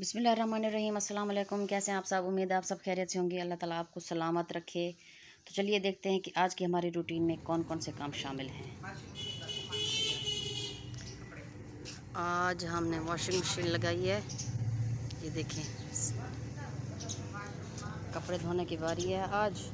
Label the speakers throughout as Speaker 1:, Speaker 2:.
Speaker 1: बिस्मिल्लाहिर्रहमानिर्रहीम। अस्सलाम वालेकुम। कैसे हैं आप सब? उम्मीद है आप सब खैरियत से होंगे। अल्लाह ताला आपको सलामत रखे। तो चलिए देखते हैं कि आज की हमारी रूटीन में कौन कौन से काम शामिल हैं। आज हमने वॉशिंग मशीन लगाई है। ये देखें, कपड़े धोने की बारी है आज।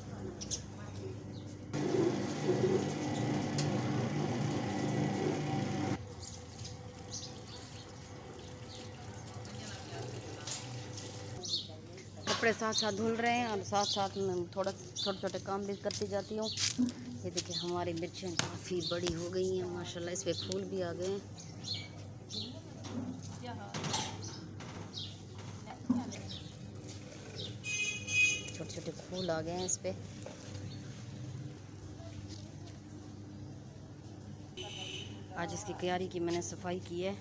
Speaker 1: कपड़े साथ साथ धुल रहे हैं और साथ साथ में थोड़ा छोटे छोटे काम भी करती जाती हूँ। ये देखिए, हमारी मिर्चें काफ़ी बड़ी हो गई हैं माशाल्लाह। इस पे फूल भी आ गए हैं। छोटे छोटे फूल आ गए हैं इस पे। आज इसकी क्यारी की मैंने सफाई की है।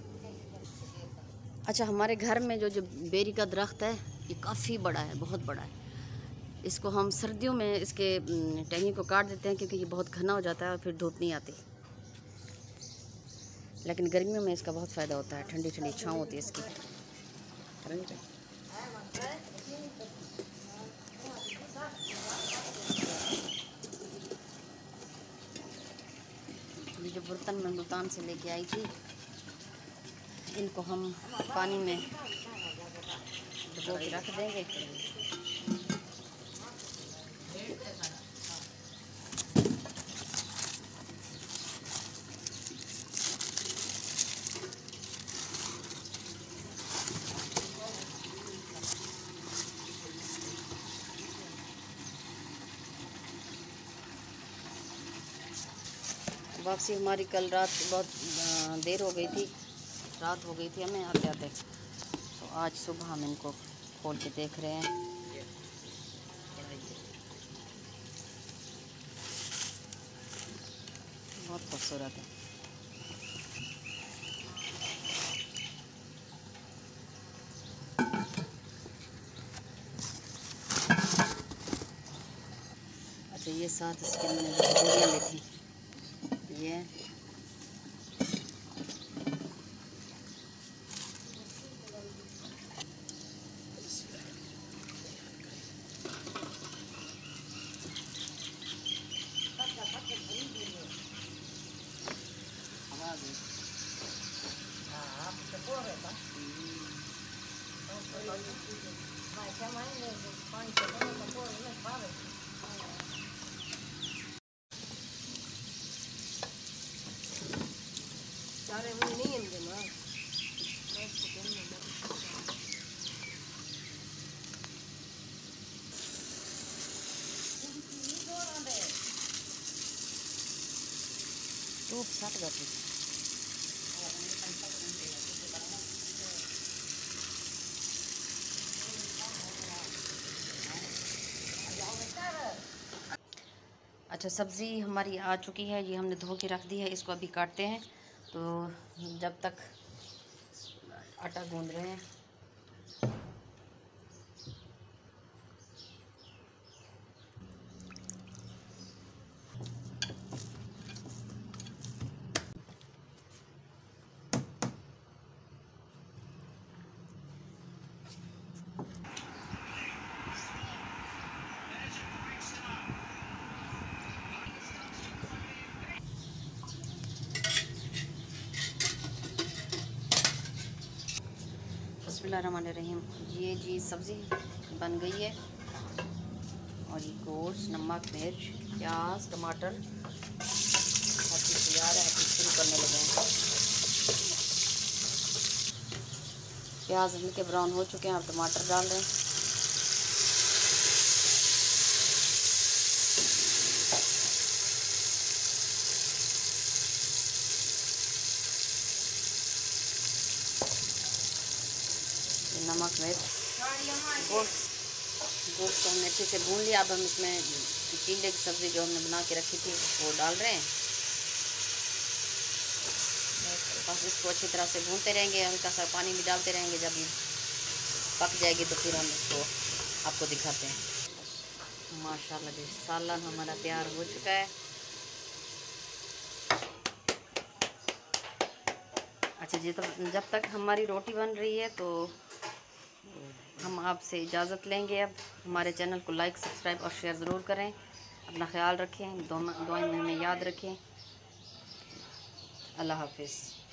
Speaker 1: अच्छा, हमारे घर में जो बेरी का दरख्त है ये काफ़ी बड़ा है, बहुत बड़ा है। इसको हम सर्दियों में इसके टहनी को काट देते हैं क्योंकि ये बहुत घना हो जाता है और फिर धूप नहीं आती। लेकिन गर्मियों में इसका बहुत फ़ायदा होता है, ठंडी ठंडी छाँव होती है इसकी। ये जो बर्तन मैं मुल्तान से लेके आई थी, इनको हम पानी में डुबो के रख देंगे। वापसी हमारी कल रात बहुत देर हो गई थी, रात हो गई थी हमें आते आते। तो आज सुबह हम इनको खोल के देख रहे हैं। बहुत खूबसूरत है। अच्छा, ये साथ इसके मैंने बोरियाँ ली थी। ये टूप सट गई। अच्छा, सब्ज़ी हमारी आ चुकी है। ये हमने धो के रख दी है। इसको अभी काटते हैं। तो जब तक आटा गूंद रहे हैं। बिस्मिल्लाहिर्रहमानिर्रहीम। ये जी सब्ज़ी बन गई है और ये गोश्त, नमक, मिर्च, प्याज, टमाटर हर चीज़ तैयार है। अभी शुरू करने लगे हैं। प्याज हल्के ब्राउन हो चुके हैं। अब टमाटर डाल दें। नमक, मिर्च, गोश्त को हमने अच्छे से भून लिया। अब हम इसमें टींडे की सब्ज़ी जो हमने बना के रखी थी वो डाल रहे हैं। बस इसको अच्छी तरह से भूनते रहेंगे। हल्का सा पानी भी डालते रहेंगे। जब ये पक जाएगी तो फिर हम इसको आपको दिखाते हैं। माशाल्लाह जी, सालन हमारा तैयार हो चुका है। अच्छा जी, तो जब तक हमारी रोटी बन रही है तो हम आपसे इजाज़त लेंगे। अब हमारे चैनल को लाइक, सब्सक्राइब और शेयर ज़रूर करें। अपना ख्याल रखें, दुआएं में हमें याद रखें। अल्लाह हाफिज़।